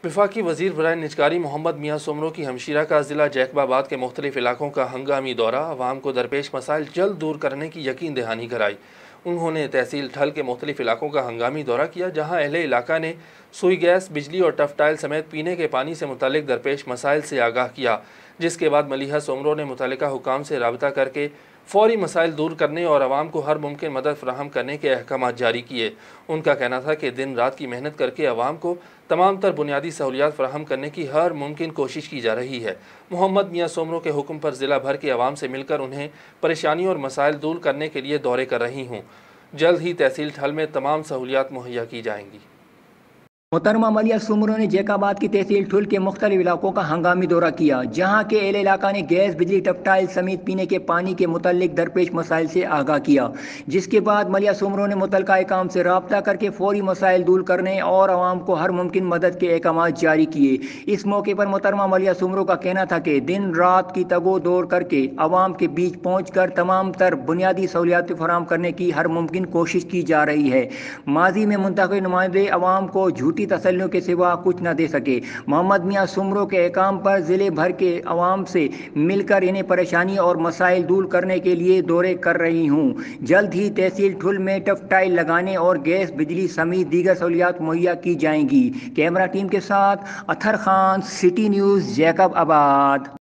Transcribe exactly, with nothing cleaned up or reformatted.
وفاقی وزیر برائے نجکاری محمد میاں سومرو کی ہمشیرہ کا ضلع جیکب آباد کے مختلف علاقوں کا ہنگامی دورہ عوام کو درپیش مسائل جلد دور کرنے کی یقین دہانی کرائی۔ انہوں نے تحصیل ٹھل کے مختلف علاقوں کا ہنگامی دورہ کیا، جہاں اہل علاقہ نے سوئی گیس، بجلی اور ٹف ٹائل سمیت پینے کے پانی سے متعلق درپیش مسائل سے آگاہ کیا، جس کے بعد ملیحہ سومرو نے متعلقہ حکام سے رابطہ کر کے فوری مسائل دور کرنے اور عوام کو ہر ممکن مدد فراہم کرنے کے احکامات جاری کیے۔ ان کا کہنا تھا کہ دن رات کی محنت کر کے عوام کو تمام تر بنیادی سہولیات فراہم کرنے کی ہر ممکن کوشش کی جا رہی ہے۔ محمد میاں سومرو کے حکم پر ضلع بھر کے عوام سے مل کر انہیں پریشانیوں اور مسائل دور کرنے کے لیے دورے کر رہی ہوں۔ جلد ہی تحصیل ٹھل میں تمام سہولیات مہیا کی جائیں گی۔ محترمہ ملیحہ سومرو نے جیکب آباد کی تحصیل ٹھل کے مختلف علاقوں کا ہنگامی دورہ کیا، جہاں کے اہل علاقہ نے گیس، بجلی، ٹپ ٹائل سمیت پینے کے پانی کے متعلق درپیش مسائل سے آگاہ کیا، جس کے بعد ملیحہ سومرو نے متعلقہ حکام سے رابطہ کر کے فوری مسائل دور کرنے اور عوام کو ہر ممکن مدد کے احکامات جاری کیے۔ اس موقع پر محترمہ ملیحہ سومرو کا کہنا تھا کہ دن رات کی تگ و دور کر کے عوام کے بیچ پہنچ کر تمام تر بنیادی سہولیات فراہم کرنے کی ہر ممکن کوشش کی جا رہی ہے۔ ماضی میں منتخب نمائندے عوام کو جھوٹی تسلیوں کے سوا کچھ نہ دے سکے۔ محمد میاں سومرو کے احکام پر ضلع بھر کے عوام سے مل کر انہیں پریشانی اور مسائل دور کرنے کے لیے دورے کر رہی ہوں۔ جلد ہی تحصیل ٹھل میں ٹف ٹائل لگانے اور گیس، بجلی سمیت دیگر سہولیات مہیا کی جائیں گی۔ کیمرہ ٹیم کے ساتھ Athar Khan, city news, Jacob آباد۔